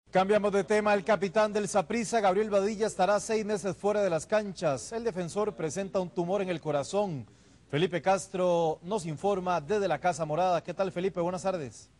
Cambiamos de tema. El capitán del Saprissa, Gabriel Badilla, estará 6 meses fuera de las canchas. El defensor presenta un tumor en el corazón. Felipe Castro nos informa desde la Casa Morada. ¿Qué tal, Felipe? Buenas tardes.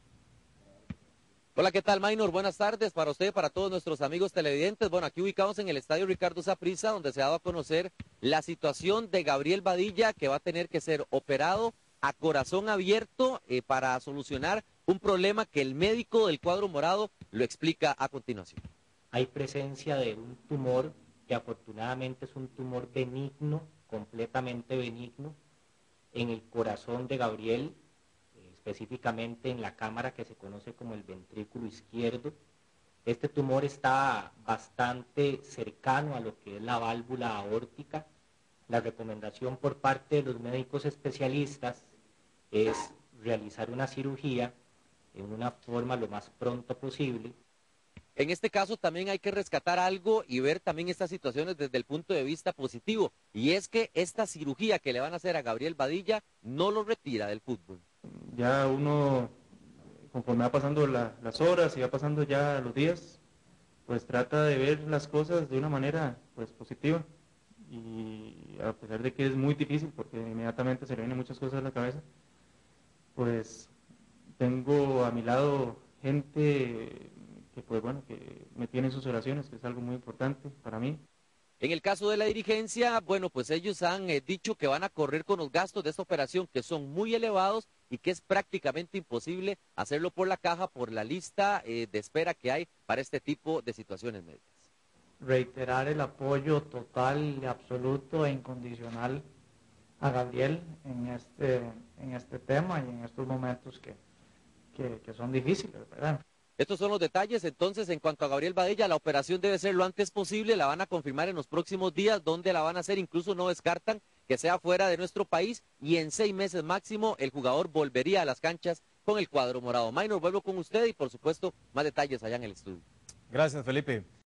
Hola, ¿qué tal, Maynor? Buenas tardes para usted y para todos nuestros amigos televidentes. Bueno, aquí ubicados en el estadio Ricardo Saprissa, donde se ha dado a conocer la situación de Gabriel Badilla, que va a tener que ser operado a corazón abierto para solucionar un problema que el médico del cuadro morado lo explica a continuación. Hay presencia de un tumor que afortunadamente es un tumor benigno, completamente benigno, en el corazón de Gabriel, específicamente en la cámara que se conoce como el ventrículo izquierdo. Este tumor está bastante cercano a lo que es la válvula aórtica. La recomendación por parte de los médicos especialistas es realizar una cirugía en una forma lo más pronto posible. En este caso también hay que rescatar algo y ver también estas situaciones desde el punto de vista positivo, y es que esta cirugía que le van a hacer a Gabriel Badilla no lo retira del fútbol. Ya uno, conforme va pasando las horas y va pasando ya los días, pues trata de ver las cosas de una manera pues positiva, y a pesar de que es muy difícil porque inmediatamente se le vienen muchas cosas a la cabeza, pues tengo a mi lado gente que pues bueno, que me tiene en sus oraciones, que es algo muy importante para mí. En el caso de la dirigencia, bueno, pues ellos han dicho que van a correr con los gastos de esta operación, que son muy elevados y que es prácticamente imposible hacerlo por la caja por la lista de espera que hay para este tipo de situaciones médicas. Reiterar el apoyo total, absoluto e incondicional a Gabriel en este tema y en estos momentos que son difíciles, ¿verdad? Estos son los detalles. Entonces, en cuanto a Gabriel Badilla, la operación debe ser lo antes posible, la van a confirmar en los próximos días, dónde la van a hacer, incluso no descartan que sea fuera de nuestro país, y en 6 meses máximo el jugador volvería a las canchas con el cuadro morado. Maynor, vuelvo con usted y por supuesto más detalles allá en el estudio. Gracias, Felipe.